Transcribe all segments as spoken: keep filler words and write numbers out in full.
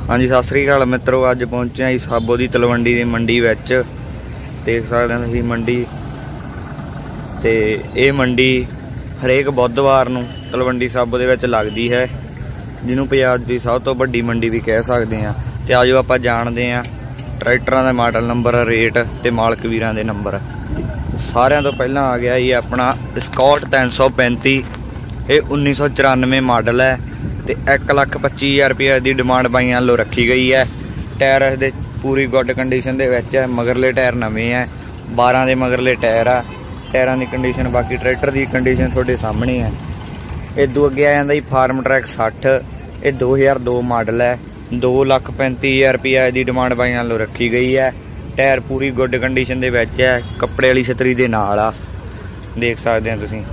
हाँ जी सत श्री अकाल मित्रों, अज पहुंचे हैं साबो की तलवंडी की मंडी विच। देख सकते हैं तुसीं मंडी ते ये मंडी हरेक बुधवार नूं तलवंडी साबो दे विच लगदी है, जिन्हों पंजाब की सब तो वड्डी मंडी भी कह सकते हैं। तो आजो आपां जाणदे हैं ट्रैक्टरां दे मॉडल नंबर, रेट ते मालक वीरां दे नंबर। सारियां तो पहलां आ गया ये अपना स्कॉट तीन सौ पैंती, ये उन्नीस सौ चौरानवे मॉडल है ते एक लख पच्ची हज़ार रुपये की डिमांड बाइयां लो रखी गई है। टायर इसदे पूरी गुड कंडीशन दे विच है, मगरले टायर नवे हैं, बारह के मगरले टायर आ। टायरां की कंडीशन बाकी ट्रैक्टर की कंडीशन थोड़े सामने है। इदों अगे आ जांदा जी फार्म ट्रैक सठ, ये दो हज़ार दो मॉडल है, दो लख पैंती हज़ार रुपये की डिमांड बाइयां लो रखी गई है। टायर पूरी गुड कंडीशन दे विच है, कपड़े वाली छतरी दे नाल आ, देख सकते हैं तुसीं।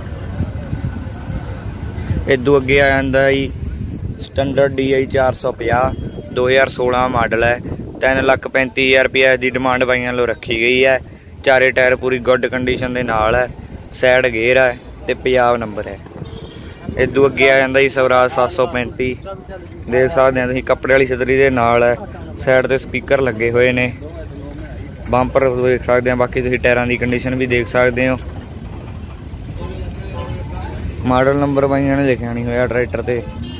इदों अगे आ जांदा जी स्टैंडर्ड डी आई चार सौ पचास, दो हज़ार सोलह मॉडल है, तीन लख पैंती हज़ार रुपये की डिमांड बाइयां लो रखी गई है। चारे टायर पूरी गुड कंडीशन के नाल है, सैड गेयर है ते पंजाब नंबर है। इदों अगे आ जांदा जी स्वराज सात सौ पैंती, देख सकते हैं तुसीं, कपड़े वाली छतरी दे नाल है, साइड ते स्पीकर लगे हुए ने, बंपर देख सकते हैं। बाकी तुसीं टायरां की कंडीशन भी देख सकते हो। मॉडल नंबर बाइयां ने लिखिया नहीं होया ट्रैक्टर ते।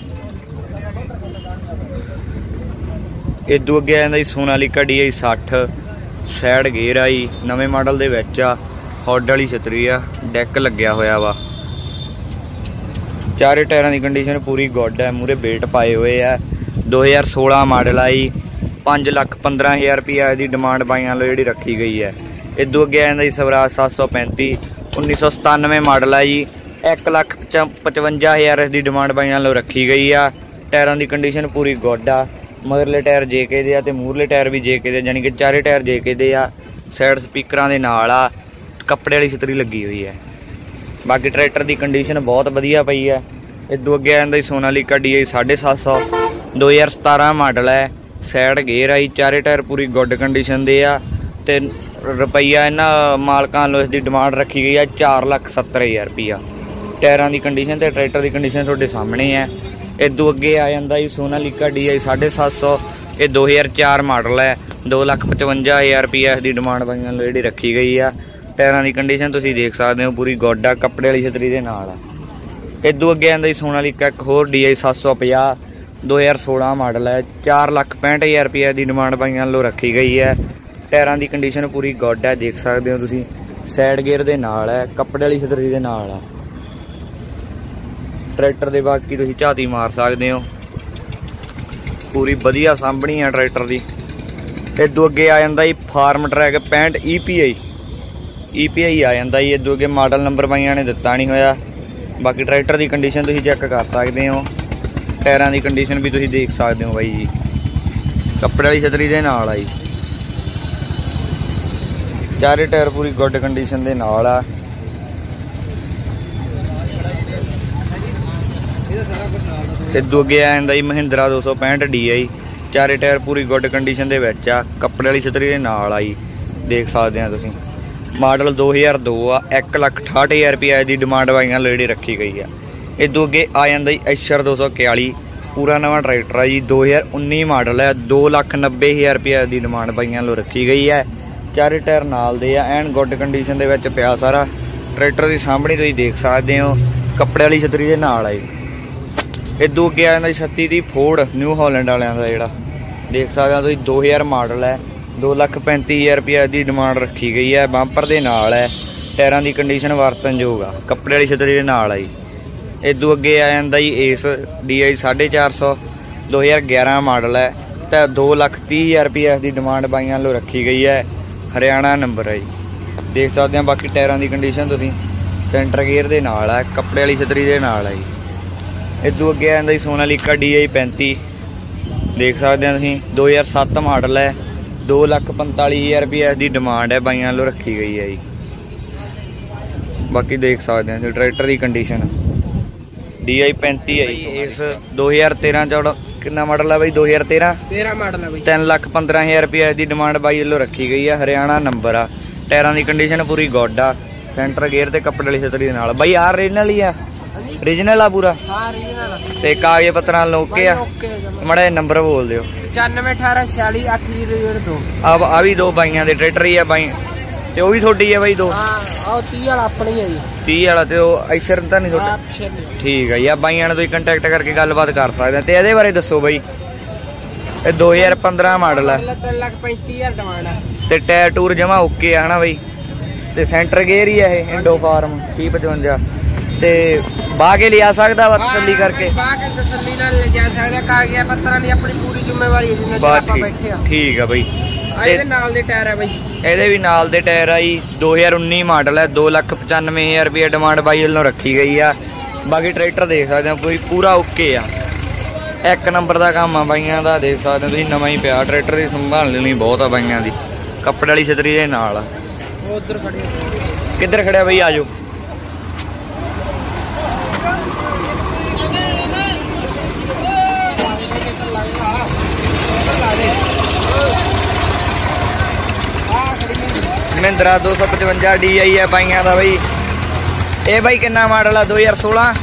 इदों अगे आ जांदा जी सोनालिका डी आई सठ, सैड गेयर आई, नवे मॉडल दे विच आ, हॉड वाली छतरी आ, डैक लग्या होया वा। चारे टायरां की कंडीशन पूरी गुड है, मूहरे बेल्ट पाए हुए है। दो हज़ार सोलह मॉडल आई, पाँच लख पंद्रह हज़ार रुपये की डिमांड बाइयां लो जी रखी गई है। इदों अगे आ जांदा जी स्वराज सात सौ पैंती, उन्नीस सौ सतानवे मॉडल है जी, एक लख पचवंजा हज़ार की डिमांड बाइयां लो रखी गई आ। टायरां की कंडीशन पूरी गुड आ, मगरले टायर जे के दे आ ते मूरले टायर भी जे के दे, यानी कि चारे टायर जे के दे आ, साइड स्पीकरां दे नाल आ, कपड़े वाली छतरी लगी हुई है। बाकी ट्रैक्टर की कंडीशन बहुत वधिया पई है। इदों अगे आ जांदा सोनालिका डी आई साढ़े सत्त सौ, दो हज़ार सतारह मॉडल है, सैड गेयर आई, चारे टायर पूरी गुड कंडीशन दे आ ते रुपया इन्हां मालकां लो इसकी डिमांड रखी गई है चार लख सत्तर हज़ार रुपया। टायरां की कंडीशन ते ट्रैक्टर की कंडीशन तुहाडे सामने है। इदों अगे आ जांदा जी सोनालिका डी आई साढ़े सत्त सौ, ये दो हज़ार चार मॉडल है, दो लख पचवंजा हज़ार रुपये की डिमांड बाइयां लो जी रखी गई है। टायरां की कंडीशन तुसीं देख सकते हो, पूरी गुड आ, कपड़े वाली छतरी दे नाल आ। इदों अगे आंदा जी सोनालिका एक होर डी आई सत्त सौ पचास, दो हज़ार सोलह मॉडल है, चार लख पैंठ हज़ार रुपये की डिमांड बाइयां लो रखी गई है। टायरां की कंडीशन पूरी गुड है, देख सकते हो तुसीं, साइड गेयर दे नाल है, कपड़े वाली छतरी दे नाल आ। ट्रैक्टर दे बाकी तुसीं झाती मार सकते हो, पूरी वधिया सामभणी है ट्रैक्टर की। इदों अगे आ जांदा जी फार्म ट्रैक पैंठ E P I, E P I आ जांदा जी। इदों अगे मॉडल नंबर बाइयां ने दिता नहीं होया। बाकी ट्रैक्टर की कंडीशन तुसीं चैक कर सकते हो, टायरां की कंडीशन भी तुसीं देख सकते हो बाई जी, कपड़े वाली छतरी दे नाल आई, चारे टायर पूरी गुड कंडीशन दे नाल आ। इदों अगे आ जांदा जी महिंद्रा दो सौ पैंठ डी आई, चारे टायर पूरी गुड कंडीशन दे विच आ, कपड़े वाली छतरी दे नाल आई, देख सकते हैं तुसीं। मॉडल दो हज़ार दो आ, एक लख अठाहठ हज़ार रुपये की डिमांड बाइयां लो जी रखी गई है। इदों अगे आ जांदा जी एशर दो सौ इकतालीस, पूरा नवा ट्रैक्टर है जी, दो हज़ार उन्नीस मॉडल है, दो लख नब्बे हज़ार रुपये की डिमांड बाइयां लो रखी गई है। चारे टायर नाल दे आ, एन गुड कंडीशन दे विच पिया सारा। ट्रैक्टर की सामभणी तुसीं देख सकते हो, कपड़े वाली छतरी दे नाल आई। इदों अगे आ जांदा छत्ती दी फोर्ड न्यू हॉलैंड वालियां दा जिहड़ा, देख सकते हो तुसीं, दो हज़ार मॉडल है, दो लख पैंती हज़ार रुपये की डिमांड रखी गई है, बंपर दे नाल है, टायरां की कंडीशन वरतनयोग आ, कपड़े वाली छतरी दे नाल आई। इदों अगे आ जांदा जी एस डी आई साढ़े चार सौ, दो हज़ार ग्यारह मॉडल है, तो दो लख तीह हज़ार रुपये की डिमांड बाइयां लो रखी गई है, हरियाणा नंबर है जी, देख सकते हैं। बाकी टायरां की कंडीशन तुसीं, सेंटर गेयर दे नाल है, कपड़े वाली छतरी दे नाल आई। इदों अगे आ जांदा जी सोनालिका डी आई पैंती, देख सकते हैं तुसीं, दो हज़ार सत्त मॉडल है, दो लख पंताली हज़ार रुपये की डिमांड है, बाइयां लो रखी गई है जी। बाकी देख सकते हैं ट्रैक्टर की कंडीशन, डी आई पैंती है इस दो हज़ार तेरह चौदह कितना मॉडल है बई, दो हज़ार तेरह तेरह मॉडल है, तीन लख पंद्रह हज़ार रुपये की डिमांड बाई लो रखी गई है, हरियाणा नंबर आ। टायरां की कंडीशन पूरी गुड आ, सेंटर गेयर ते कपड़े वाली छतरी दे नाल। बई आर ओरिजिनल ही आ, ओरिजिनल आ पूरा, ते कागज पत्र ओके आ, माड़ा नंबर बोल दिओ। पचानवे अठारह छियाली अठ जीरो दो। अब आ भी दो बाइयां दे ट्रैक्टर ही है बाई ते वो भी थोड़ी है बाई दो। हां तीस वाला अपनी है जी। तीस वाला ते ओ ऐशर तां नहीं थोड़ा? ठीक है यार बाइयां ने तुसीं कंटैक्ट करके गलबात कर सकदे ते इहदे बारे दसो बाई। ये दो हज़ार पंद्रह मॉडल है तीन लाख पैंतीस हज़ार डिमांड है ते टायर टूर जमा ओके है ना बाई ते सेंटर गेयर ही है ये इंडो फार्म तीस पचवंजा ते बाह के लिया सकदा वा तसल्ली करके? बाह के तसल्ली नाल ले जा सकदा कागज पत्तरां दी अपनी पूरी जिम्मेवारी है जिन्ना चਿਰ ਆਪਾਂ बैठे आ। ठीक है बाई ਇਹਦੇ ਨਾਲ ਦੇ ਟਾਇਰ ਹੈ ਬਾਈ ਇਹਦੇ ਵੀ ਨਾਲ ਦੇ ਟਾਇਰ ਆ ਜੀ दो हज़ार उन्नीस ਮਾਡਲ ਹੈ दो लाख पचानवे हज़ार ਰੁਪਏ ਡਿਮਾਂਡ ਬਾਈ ਵੱਲੋਂ ਰੱਖੀ ਗਈ ਆ। ਬਾਕੀ ਟਰੈਕਟਰ ਦੇਖ ਸਕਦੇ ਹੋ ਕੋਈ ਪੂਰਾ ਓਕੇ ਆ ਇੱਕ ਨੰਬਰ ਦਾ ਕੰਮ ਆ ਬਾਈਆਂ ਦਾ ਦੇਖ ਸਕਦੇ ਹੋ ਤੁਸੀਂ ਨਵਾਂ ਹੀ ਪਿਆ ਟਰੈਕਟਰ ਦੀ ਸੰਭਾਲ ਲੈਣੀ ਬਹੁਤ ਆ ਬਾਈਆਂ ਦੀ ਕੱਪੜੇ ਵਾਲੀ ਛਤਰੀ ਦੇ ਨਾਲ ਆ। ਉਧਰ ਖੜੇ ਕਿੱਧਰ ਖੜਿਆ ਬਾਈ ਆਜੋ महिंद्रा दो सौ पचवंजा डी आई है बाइया का बई ये बई कितना मॉडल है दो हज़ार सोलह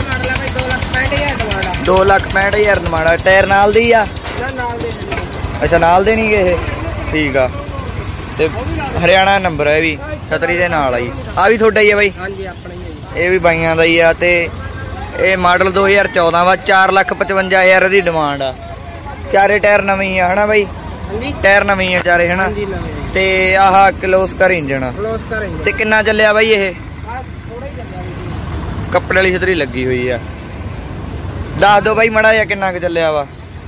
दो लाख पैंठ हज़ार डिमांड टायर नाल दी आ अच्छा नाल दे नहीं गए ठीक आ ते हरियाणा नंबर है भी छतरी दे नाल आई आ भी थोड़ा ही है बई ये भी बाइया का ही आ ते ये मॉडल दो हज़ार चौदह वा चार लाख पचवंजा हज़ार की डिमांड आ चारे टायर नवे ही है ना बई टायर नवे ही चारे है ना ते आह क्लोस्कर इंजन ते किन्ना चलिया बाई ये कपड़े वाली छतरी लगी हुई है दस दो बाई मड़ा या किन्ना क चलिया वा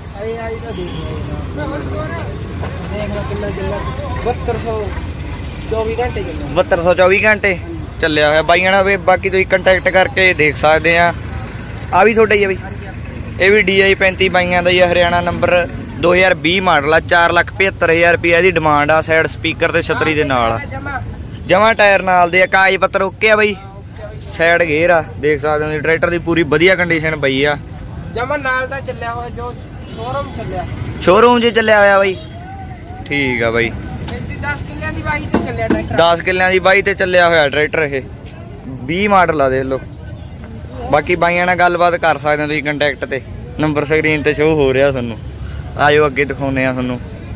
बहत्तर सौ चौबी घंटे चलिया हुआ बाइया ना बाकी तुम कंटैक्ट करके देख सकते हैं आ भी थोड़ा ही है बई ये भी डी आई पैंती बाइया का ही है हरियाणा नंबर दो हज़ार बीस मॉडल आ चार लाख पचहत्तर हज़ार रुपये की डिमांड आ साइड स्पीकर ते छतरी दे नाल जमा टायर नाल दे कागज पत्तर ओके आ बई साइड गेयर आ देख सकते हो ट्रैक्टर की पूरी बढ़िया कंडीशन पई आ जमा नाल दा चलिया होया जो शोरूम चलिया शोरूम जी चलिया होया बई ठीक आ बई दस किल्लियां दी बाई ते चलिया ट्रैक्टर दस किल्लियां दी बाई ते चलिया होया ट्रैक्टर ये बीस मॉडल आ देख लो बाकी बाइयां नाल गलबात कर सकदे हो तुसीं कंटैक्ट ते नंबर स्क्रीन ते शो हो रहा तुहानूं आयो अगे दिखाने थानू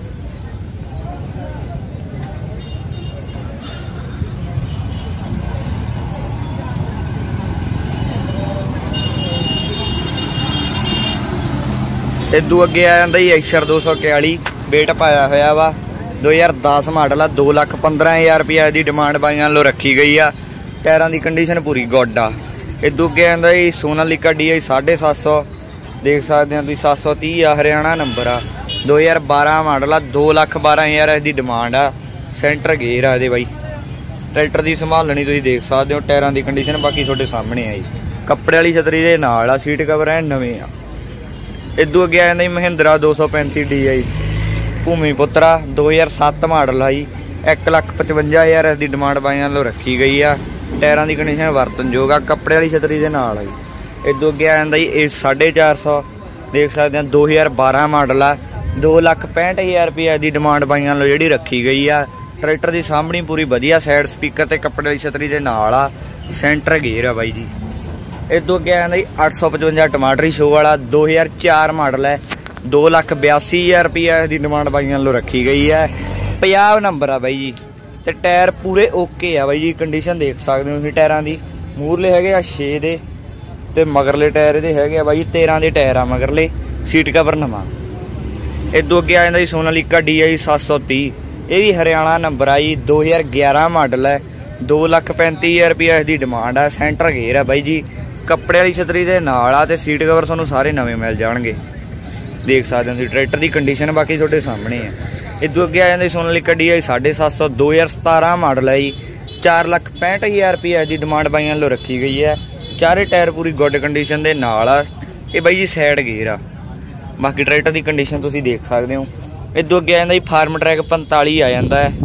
इदू अगे आ जाता जी ऐशर दो सौ इक्याली वेट पाया होया वा दो हज़ार दस मॉडल आ दो लाख पंद्रह हज़ार रुपये की डिमांड बाइयां लो रखी गई आ टायरां की कंडीशन पूरी गुड आ। इदू अगे आता जी सोनालिका डी आई साढ़े सत्त सौ देख सकते हैं सत्त सौ तीह आ हरियाणा नंबर आ दो हज़ार बारह मॉडल आ दो लाख बारह हज़ार की डिमांड आ सेंटर गेयर आ दे बाई ट्रैक्टर की संभालनी तुम देख सकते हो टायरां की कंडीशन बाकी थोड़े सामने आई कपड़े वाली छतरी के नाल आ सीट कवर है नवे आ। इदू अगे आ जाता महिंद्रा दो सौ पैंती डी आई भूमिपुत्रा दो हज़ार सत्त मॉडल आई एक लाख पचवंजा हज़ार की डिमांड बाइयां लो रखी गई आ टायरां की कंडीशन वरतनयोग आ कपड़े वाली छतरी के नाल आई। इदू अगे आ जाता जी साढ़े चार सौ देख सकते हैं दो हज़ार बारह मॉडल आ दो लाख पैंठ हज़ार रुपये की डिमांड बाइयां लो जी रखी गई आ ट्रैक्टर की सामनी पूरी वधिया साइड स्पीकर ते कपड़े वाली छतरी के नाल आ सेंटर गेयर आ बाई जी। इदू अगे आ जी अठ सौ पचवंजा टमाटरी शो वाला दो हज़ार चार मॉडल है दो लाख बयासी हज़ार रुपये की डिमांड बाइयां लो रखी गई है पंजाब नंबर आ बाई जी ते टायर पूरे ओके आ बाई जी कंडीशन देख सकते हो टायरां की मूरले है छे दे ते मगरले टायर ये है बाई तेरह के टायर आ मगरले सीट कवर नवा। इदू अगे आ जाता जी सोनालिका डी आई सत्त सौ तीह ये भी हरियाणा नंबर आई दो हज़ार ग्यारह मॉडल है दो लाख पैंती हज़ार रुपये की डिमांड है सेंटर गेयर है बाई जी कपड़े वाली छतरी के नाल आ ते सीट कवर तुहानूं सारे नवे मिल जाएंगे देख सकते हो ट्रैक्टर की कंडीशन बाकी थोड़े सामने है। इदू अगे आ जाती सोनालिका डी आई साढ़े सत्त सौ दो हज़ार सतारह मॉडल है जी चार लाख पैंठ हज़ार रुपये की डिमांड बाइयां लो रखी गई है चारे टायर पूरी गुड कंडीशन के नाल आ ये बाई जी साइड गेयर आ बाकी ट्रैक्टर की कंडीशन तुसीं देख सकते हो। इदू अगे आ जाता जी फार्म ट्रैक पैंताली आ जाता है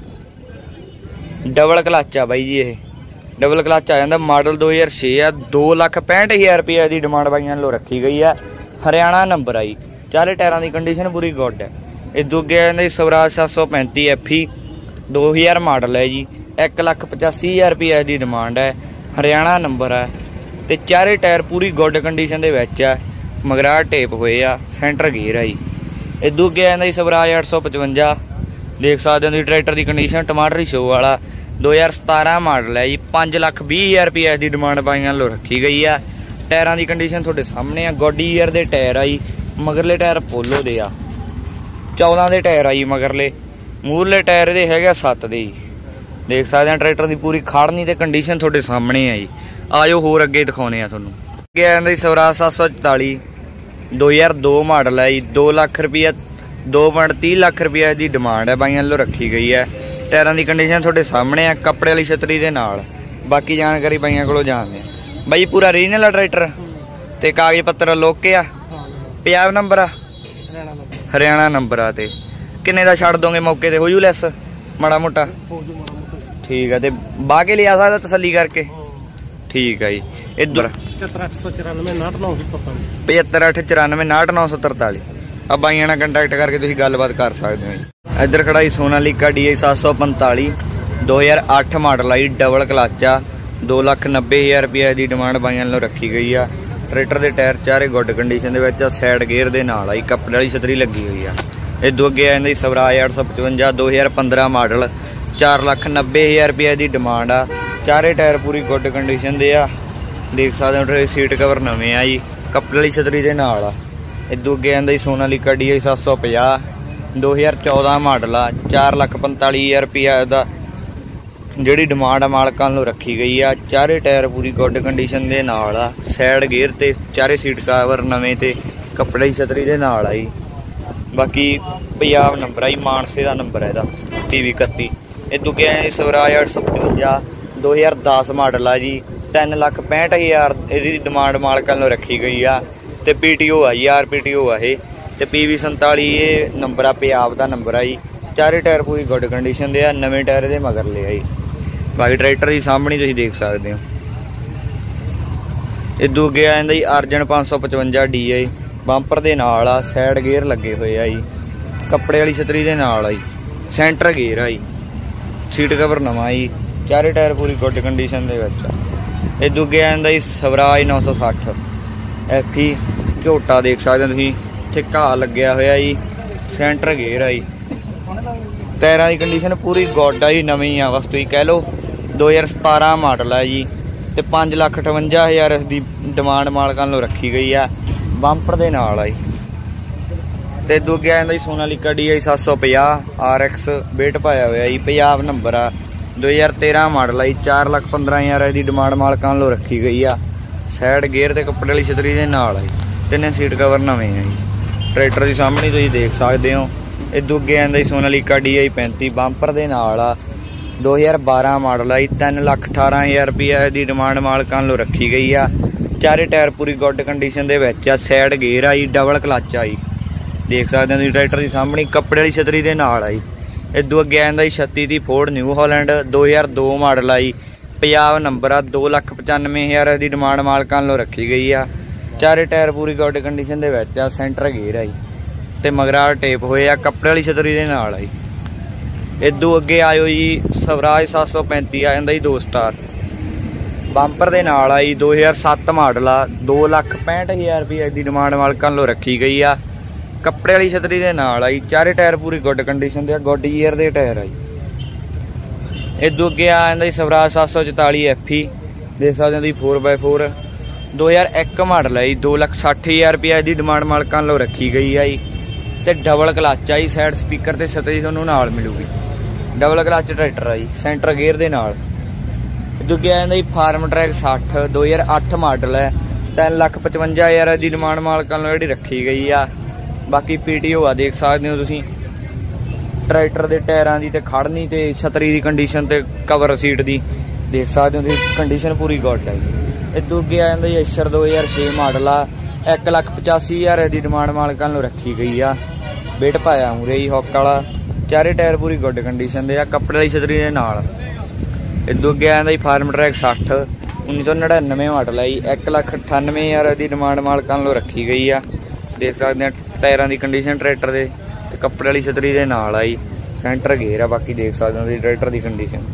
डबल क्लच आ बाई जी ये डबल क्लच आ जाता मॉडल दो हज़ार छे आ दो लाख पैंठ हज़ार रुपये की डिमांड बाइयां लो रखी गई है हरियाणा नंबर आई चारे टायरां की कंडीशन पूरी गुड है। इदू अगे आ जाता जी स्वराज सत्त सौ पैंती एफ ई दो हज़ार मॉडल है जी एक लाख पचासी हज़ार रुपये की डिमांड है हरियाणा नंबर है ते चारे टायर पूरी गुड कंडीशन दे विच आ मगराट टेप होए आ सेंटर गेयर आई इदू अगे आ जांदा जी स्वराज अठ सौ पचवंजा। देख सकते हो ट्रैक्टर की कंडीशन टमाटरी शो वाला दो हज़ार सतारह मॉडल है जी। पाँच लख भी हज़ार रुपये की डिमांड बाइयां लो रखी गई है। टायरां की कंडीशन थोड़े सामने आ। गॉडी ईयर के टायर आ जी। मगरले टायर पोलो दे आ चौदह के टायर आ जी मगरले। मूरले टायर ये है सत्त दे जी। देख सकते हैं ट्रैक्टर की पूरी खाड़नी ते कंडीशन थोड़े सामने है जी। आजो होर अगे दिखाने थोनू। अगे आ जांदा स्वराज सत्त सौ चौताली दो हज़ार दो मॉडल है जी। दो लख रुपया दो पॉइंट तीह लख रुपये की डिमांड है बाइयां लो रखी गई है। टायरां की कंडीशन थोड़े सामने है कपड़े वाली छतरी दे नाल। बाकी जानकारी बाइयां कोलों जानदे बाई पूरा रीजनल ट्रैक्टर ते कागज पत्तर लोके आ। पंजाब नंबर आ हरियाणा नंबर आ ते किन्ने दा छड़ दोगे मौके ते हो जू लैस माड़ा मोटा ठीक है। तो बाह के लिया सकता तसली करके ठीक है जी। इधर पचहत्तर अठ चौरानवे नाहठ नौ सौ तरताली अब बाइया नाल कंटैक्ट करके तुसीं गलबात कर सकते हो जी। इधर खड़ा जी सोनालिका डी आई सत्त सौ पंताली दो हज़ार अठ मॉडल आई डबल क्लच आ। दो लख नब्बे हज़ार रुपये की डिमांड बाइयां नालों रखी गई आ। ट्रैक्टर के टायर चारे गुड कंडीशन के सैड गेयर के नाल आई कपड़े वाली छतरी लगी हुई आ। इदू अगे आ जांदी स्वराज अठ सौ पचवंजा दो हज़ार पंद्रह मॉडल चार लख नब्बे हज़ार रुपये की डिमांड आ। चारे टायर पूरी गुड कंडीशन दे आ। देख सकते हो सीट कवर नवे आ जी कपड़े वाली छतरी के नाल आ। इदू अगे आंदा सोनालिका डी आई सत्त सौ पचास दो हज़ार चौदह मॉडल आ। चार लख पंताली हज़ार रुपया का जी डिमांड मालकां नूं रखी गई आ। चारे टायर पूरी गुड कंडीशन के नाल आ। सैड गेयर ते चारे सीट कवर नवे ते कपड़े की छतरी के नाल आई। बाकी पंजाब नंबर आई मानसे का नंबर है इसदा पी वी इकत्ती। इदू के स्वराज अठ सौ पचवंजा दो हज़ार दस मॉडल आ जी। तीन लख पैंठ हज़ार इसकी डिमांड मालकां नूं रखी गई आ। ते पी टी ओ आ जी आर पी टी ओ आ ये ते पी वी संताली ये नंबर आ पंजाब का नंबर आ जी। चारे टायर पूरी गुड कंडीशन दे आ। नवे टायर दे मगरले आ जी। बाकी ट्रैक्टर की सामने तुसीं देख सकते हो। इदू अगे आ जांदा जी अर्जन पाँच सौ पचवंजा डी आई बंपर दे नाल आ। सैड गेयर लगे हुए आ जी कपड़े वाली छतरी दे नाल आ जी। सेंटर गेयर आ जी सीट कवर नवा जी। चारे टायर पूरी गुड कंडीशन दे विच आ। इदू अगे आ जांदा जी स्वराज नौ सौ सठ एफ ई झोटा देख सकते हो तुसीं इत्थे घाह लग्या होया जी। सेंटर गेयर आ जी। टायरां की कंडीशन पूरी गुड आ जी नवीं आ बस तुसीं कह लो। दो हज़ार सतारह मॉडल है जी ते पाँच लख अठवंजा हज़ार इसकी डिमांड मालकां नूं रखी गई है बंपर दे नाल आई। ते इदू अगे आ जांदा जी सोनालिका डी आई सत्त सौ पचास आर एक्स वेट पाया हुआ जी। पंजाब नंबर आ दो हज़ार तेरह मॉडल आई। चार लख पंद्रह हज़ार की डिमांड मालकां नूं रखी गई आ। सैड गेयर ते कपड़े वाली छतरी दे नाल आई। तिन्ने सीट कवर नवे हैं जी। ट्रैक्टर की सामने तुसीं देख सकते हो। इदू अगे आ जांदा जी सोनालिका डी आई पैंती बंपर दे नाल आ। दो हज़ार बारह मॉडल आई। तीन लख अठारह हज़ार रुपये की डिमांड मालकां नूं रखी गई आ। चारे टायर पूरी गुड कंडीशन दे विच आ। सैड गेयर आई डबल क्लच आई देख सकते हो ट्रैक्टर की सामने कपड़े वाली छतरी दे नाल आई। इदू अगे आ जांदा जी छत्ती दी फोर्ड न्यू हॉलैंड दो हज़ार दो मॉडल आई। पंजाब नंबर आ। दो लख पचानवे हज़ार की डिमांड मालकां नूं रखी गई आ। चारे टायर पूरी गुड कंडीशन दे विच आ। सेंटर गेयर आई ते मगरा टेप होए आ कपड़े वाली छतरी दे नाल आई। इदू अगे आयो जी स्वराज सत्त सौ पैंती आ जांदा जी दो स्टार बंपर दे नाल आई। दो हज़ार सत्त मॉडल आ। दो लख पैंठ हज़ार रुपये की डिमांड मालकां नूं रखी गई आ। कपड़े वाली छतरी दे नाल आई। चारे टायर पूरी गुड कंडीशन दे गुड ईयर दे टायर आई। इदू अगे आ जांदा जी स्वराज सत्त सौ चौताली एफ ई देख सकते हो तुसीं फोर बाय फोर दो हज़ार एक मॉडल है जी। दो लख सठ हज़ार रुपये की डिमांड मालकां नूं रखी गई है ते डबल क्लच आई। सैड स्पीकर ते छतरी तुहानूं नाल मिलूगी। डबल क्लच ट्रैक्टर है जी सेंटर गेयर दे नाल। इदू अगे आ जांदा जी फार्म ट्रैक साठ दो हज़ार अठ मॉडल है। तीन लख पचवंजा हज़ार की डिमांड मालकां नूं जिहड़ी रखी गई आ। बाकी पी टी ओ आ देख सकते हो तुसीं ट्रैक्टर के टायरां की ते खड़नी ते छतरी की कंडीशन ते कवर सीट की देख सकते हो तुसीं कंडीशन पूरी गुड है। इदू अगे आ जांदा जी एशर दो हज़ार छे मॉडल आ। एक लख पचासी हज़ार की डिमांड मालकां नूं रखी गई आ। वेट पाया मूरे ही हॉक वाला। चारे टायर पूरी गुड कंडीशन दे आ कपड़े वाली छतरी दे नाल। इदू अगे आ जांदा जी फार्म ट्रैक साठ उन्नीस सौ नड़िनवे मॉडल है जी। एक लख अठानवे हज़ार की डिमांड मालकां नूं रखी गई आ। देख सकते हैं टायरां की कंडीशन ट्रैक्टर के कपड़े वाली छतरी दे नाल आई। सेंटर गेयर आ बाकी देख सकते हो ट्रैक्टर की कंडीशन।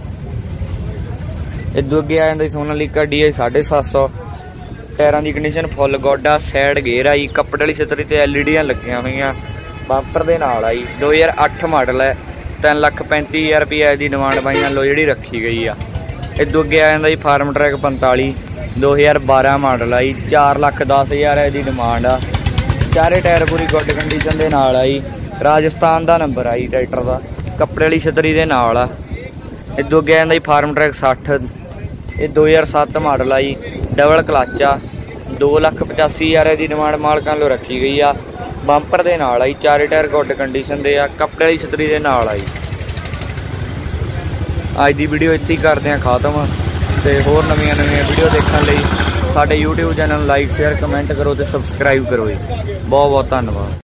इदू अगे आ जांदा जी सोनालिका डी आई साढ़े सत्त सौ टायरां की कंडीशन फुल गुड आ। सैड गेयर आई कपड़े वाली छतरी ते एल ई डी लगियां हुई ਬੰਪਰ ਦੇ ਨਾਲ ਆ ਜੀ। ਦੋ ਹਜ਼ਾਰ ਅੱਠ ਮਾਡਲ ਹੈ। ਤਿੰਨ ਲੱਖ ਪੈਂਤੀ ਹਜ਼ਾਰ ਰੁਪਏ ਦੀ ਡਿਮਾਂਡ ਬਾਈਆਂ ਲੋ ਜਿਹੜੀ ਰੱਖੀ ਗਈ ਆ। ਇਦੋਂ ਅੱਗੇ ਆ ਜਾਂਦਾ ਜੀ ਫਾਰਮ ਟਰੈਕ ਪੰਤਾਲੀ ਦੋ ਹਜ਼ਾਰ ਬਾਰਾਂ ਮਾਡਲ ਆ ਜੀ। ਚਾਰ ਲੱਖ ਦਸ ਹਜ਼ਾਰ ਇਹਦੀ ਡਿਮਾਂਡ ਆ। ਚਾਰੇ ਟਾਇਰ ਪੂਰੀ ਗੁੱਡ ਕੰਡੀਸ਼ਨ ਦੇ ਨਾਲ ਆ ਜੀ। ਰਾਜਸਥਾਨ ਦਾ ਨੰਬਰ ਆ ਜੀ ਟਰੈਕਟਰ ਦਾ। ਕੱਪੜੇ ਵਾਲੀ ਛਤਰੀ ਦੇ ਨਾਲ ਆ। ਇਦੋਂ ਅੱਗੇ ਆ ਜਾਂਦਾ ਜੀ ਫਾਰਮ ਟਰੈਕ ਸੱਠ। ਇਹ ਦੋ ਹਜ਼ਾਰ ਸੱਤ ਮਾਡਲ ਆ ਜੀ। ਡਬਲ ਕਲੱਚ ਆ। ਦੋ ਲੱਖ ਪਚਾਸੀ ਹਜ਼ਾਰ ਇਹਦੀ ਡਿਮਾਂਡ ਮਾਲਕਾਂ ਵੱਲੋਂ ਰੱਖੀ ਗਈ ਆ। ਬੰਪਰ ਦੇ ਨਾਲ ਆ ਜੀ। ਚਾਰੇ ਟਾਇਰ ਗੁੱਡ ਕੰਡੀਸ਼ਨ ਦੇ ਆ। ਕੱਪੜੇ ਵਾਲੀ ਛਤਰੀ ਦੇ ਨਾਲ ਆ ਜੀ। ਅੱਜ ਦੀ ਵੀਡੀਓ ਇੱਥੇ ਹੀ ਕਰਦੇ ਹਾਂ ਖਤਮ। ਤੇ ਹੋਰ ਨਵੀਆਂ ਨਵੀਆਂ ਵੀਡੀਓ ਦੇਖਣ ਲਈ ਸਾਡੇ YouTube channel like share comment ਕਰੋ ਤੇ ਸਬਸਕ੍ਰਾਈਬ ਕਰੋ ਜੀ। ਬਹੁਤ ਬਹੁਤ ਧੰਨਵਾਦ।